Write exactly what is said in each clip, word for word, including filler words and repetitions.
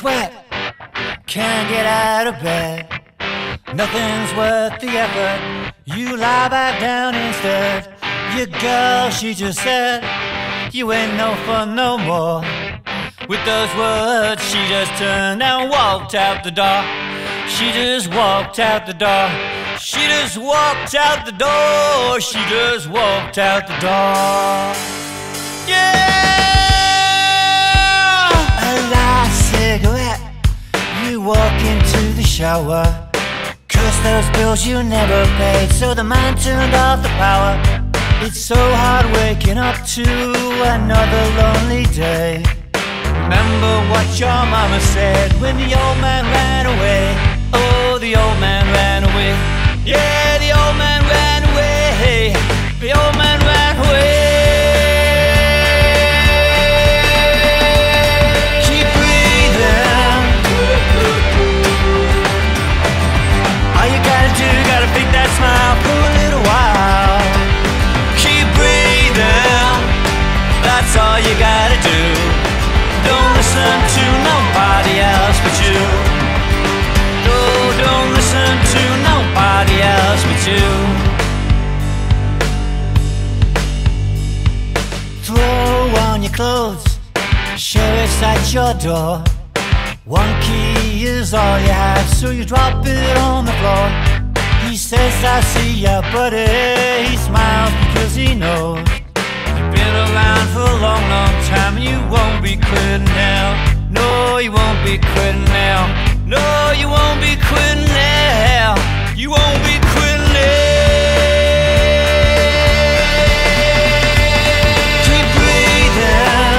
sweat, can't get out of bed. Nothing's worth the effort, you lie back down instead. Your girl, she just said, you ain't no fun no more. With those words, she just turned and walked out the door. She just walked out the door. She just walked out the door. She just walked out the door. Yeah! A last cigarette, you walk into the shower. Curse those bills you never paid, so the man turned off the power. It's so hard waking up to another lonely day. Remember what your mama said when the old man ran away. Oh, the old man ran away. Yeah, the old man ran away. The old man ran away. Keep breathing. All you gotta do, gotta fake that smile for a little while. Keep breathing. That's all you gotta do. Don't listen to nobody else but you. No, don't listen to nobody else but you. Throw on your clothes, sheriff's at your door. One key is all you have, so you drop it on the floor. He says, I see ya, buddy. He smiles because he knows you've been around for a long, long time, and you won't be quitting now. No, you won't be quitting now. No, you won't be quitting now. You won't be quitting now. Keep breathing.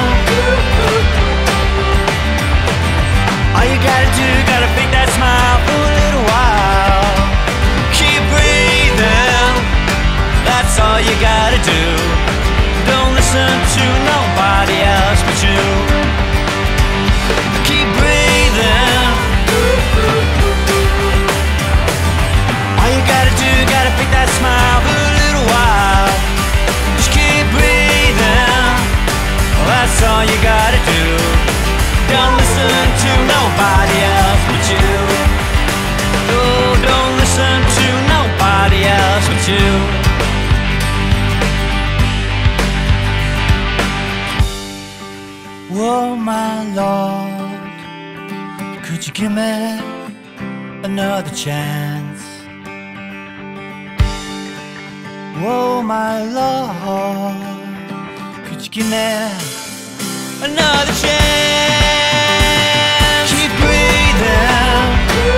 All you gotta do, gotta fake that smile for a little while. Keep breathing. That's all you gotta do. Don't listen to nobody else but you. Keep breathing. All you gotta do, gotta pick that smile for a little while. Just keep breathing. Well, that's all you gotta do. Don't listen to nobody else but you. Oh, don't listen to nobody else but you. Oh my Lord, could you give me another chance? Oh my Lord, could you give me another chance? Keep breathing.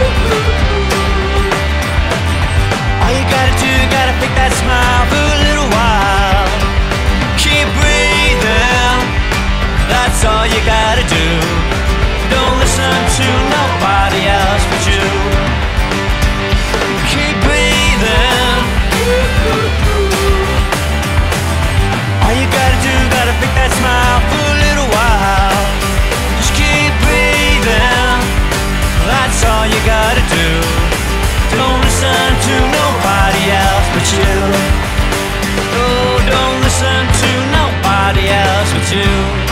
All you gotta do, gotta pick that smile for a little while. Keep breathing. That's all you gotta do. Don't listen to nobody else but you. Keep breathing. All you gotta do, gotta pick that smile for a little while. Just keep breathing. That's all you gotta do. Don't listen to nobody else but you. Oh, don't listen to nobody else but you.